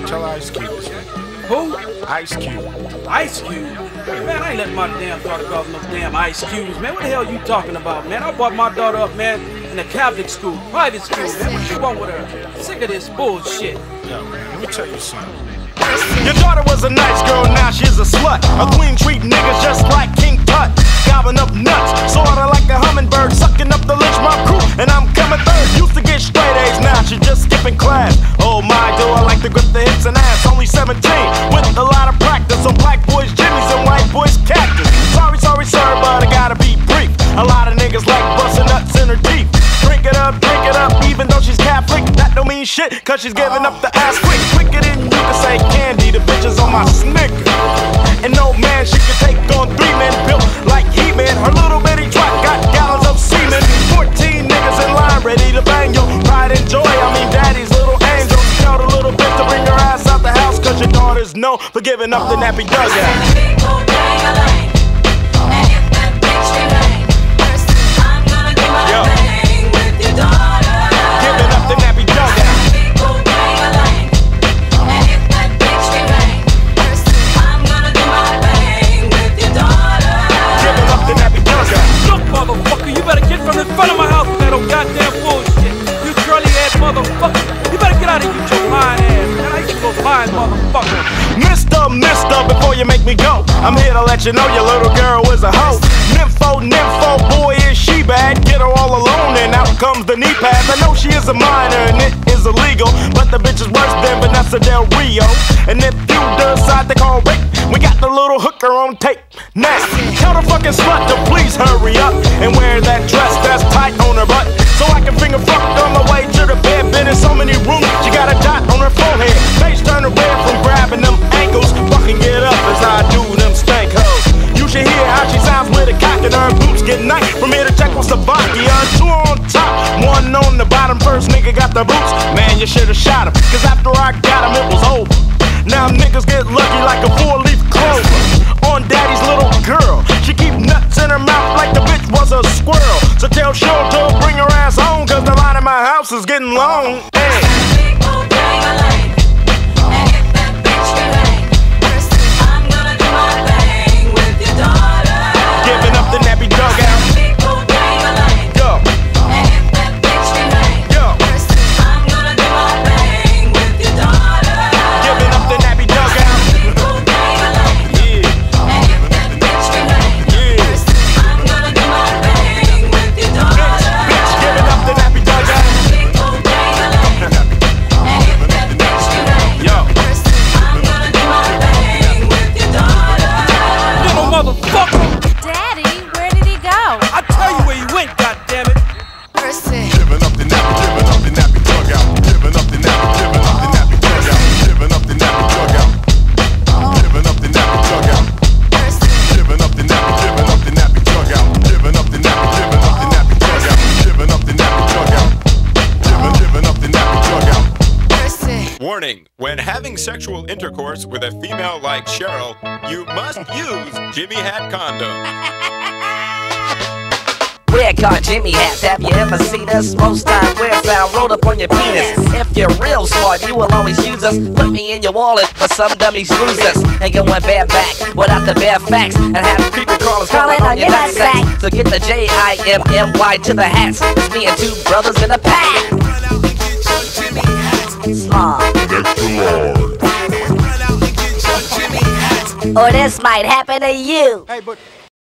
Tell Ice Cube it's me. Who? Ice Cube. Ice Cube? Man, I ain't letting my damn daughter go off no damn Ice Cubes, man. What the hell are you talking about, man? I brought my daughter up, man, in a Catholic school, private school, man. What you want with her? I'm sick of this bullshit. Yo, man, let me tell you something. Your daughter was a nice girl, now she's a slut. A queen treat niggas just like King Tut. Gobbling up nuts, sorta like a hummingbird, sucking up the Lench Mob crew, and I'm coming third. Used to get straight A's, now she just skipping class. Oh my, do I like to grip the hips and ass. Only 17, with a lot of practice on black boys' jimmies and white boys' cactus. Sorry, sir, but I gotta be brief. A lot of niggas like busting nuts in her teeth. Drink it up, even though she's Catholic. That don't mean shit, cause she's giving up the ass quick. Quicker than you can say candy, the bitches on my Snicker. And no man, she can take on 3 men built like He-Man. Her little bitty twat got gallons of semen. 14 niggas in line ready to bang your pride and joy. I mean daddy's little angel. Tell the little bitch to bring her ass out the house, cause your daughter's known for giving up the nappy dugout. Mister, before you make me go, I'm here to let you know your little girl is a hoe. Nympho, boy, is she bad? Get her all alone and out comes the knee pads. I know she is a minor and it is illegal, but the bitch is worse than Vanessa Del Rio. And if you decide to call rape, we got the little hooker on tape. Next, tell the fucking slut to please hurry up and wear that dress that's tight on her butt, so I can finger fuck on my way to the bed. Been in so many rooms, she got a dot on her forehead. Face turn red from grabbing them ankles. Fucking get up as I do them stank hoes. You should hear how she sounds with a cock and her boots get nice. From here to Czechoslovakia, 2 on top, 1 on the bottom. First nigga got the boots, man, you should've shot him, cause after I got him it was over. Now niggas get lucky like a 4-leaf clover. On daddy's little girl, she keep nuts in her mouth like the bitch was a squirrel. So tell Cheryl to bring her ass home, cause the line in my house is getting long. Hey. Warning, when having sexual intercourse with a female like Cheryl, you must use Jimmy Hat condom. We're called Jimmy hats. Have you ever seen us? Most time we're found rolled up on your penis. If you're real smart, you will always use us. Put me in your wallet, but some dummies lose us. And going bareback without the bare facts, and have creepy crawlers crawling on your nutsack. So get the Jimmy to the hats. It's me and 2 brothers in a pack. Or this might happen to you. Hey, but